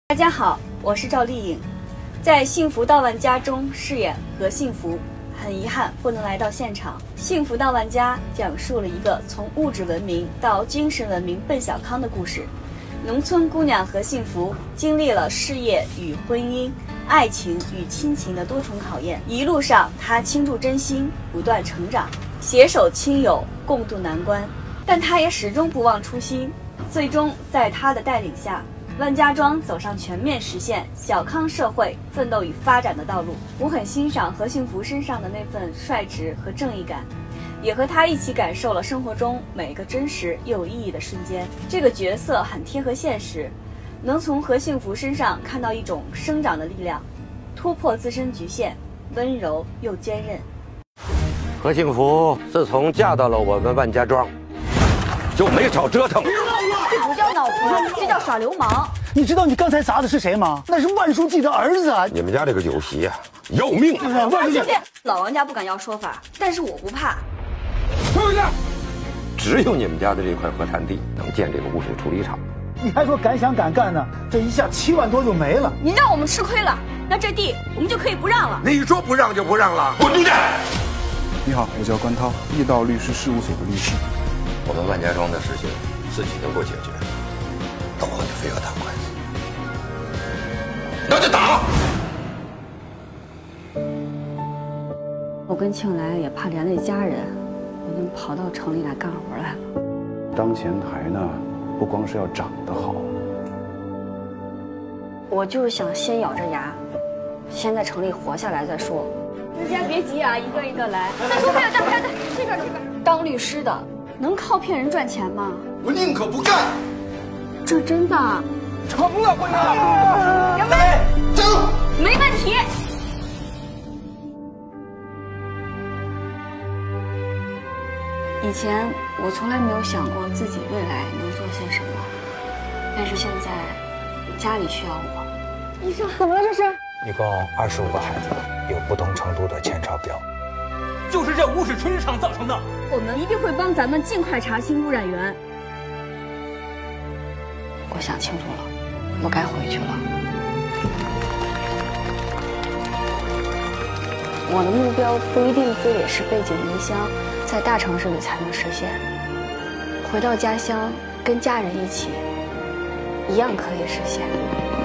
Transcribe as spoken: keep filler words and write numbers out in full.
大家好，我是赵丽颖，在《幸福到万家》中饰演何幸福。很遗憾不能来到现场。《幸福到万家》讲述了一个从物质文明到精神文明奔小康的故事。农村姑娘何幸福经历了事业与婚姻、爱情与亲情的多重考验，一路上她倾注真心，不断成长，携手亲友共度难关。但她也始终不忘初心，最终在她的带领下，万家庄走上全面实现小康社会奋斗与发展的道路。我很欣赏何幸福身上的那份率直和正义感，也和他一起感受了生活中每个真实又有意义的瞬间。这个角色很贴合现实，能从何幸福身上看到一种生长的力量，突破自身局限，温柔又坚韧。 何幸福自从嫁到了我们万家庄，就没少折腾。 这不叫闹坤，这叫耍流氓。 你知道你刚才砸的是谁吗？那是万书记的儿子啊！ 你们家这个酒席呀、啊，要命！ 万书记， 老王家不敢要说法，但是我不怕。 退回去！只有你们家的这块核炭地能建这个污水处理厂。 你还说敢想敢干呢？这一下七万多就没了。 你让我们吃亏了，那这地我们就可以不让了。 你说不让就不让了，滚出去！ 你好，我叫关涛，易道律师事务所的律师。 我们万家庄的事情自己能够解决，到后你非要打官司，那就打！ 我跟庆来也怕连累家人，我就跑到城里来干活来了。 当前台呢，不光是要长得好， 我就是想先咬着牙，先在城里活下来再说。大家别急啊，一个一个来。再说还有，再还有，这边这边。当律师的能靠骗人赚钱吗？ 我宁可不干。 这真的？ 成了，关哥！ 杨梅， 走， 没问题。以前我从来没有想过自己未来能做些什么，但是现在家里需要我。医生，怎么了这是？ 一共二十五个孩子，有不同程度的前超标， 就是这污水处理厂造成的。 我们一定会帮咱们尽快查清污染源。我想清楚了，我该回去了。我的目标不一定非得是背井离乡，在大城市里才能实现。回到家乡，跟家人一起，一样可以实现。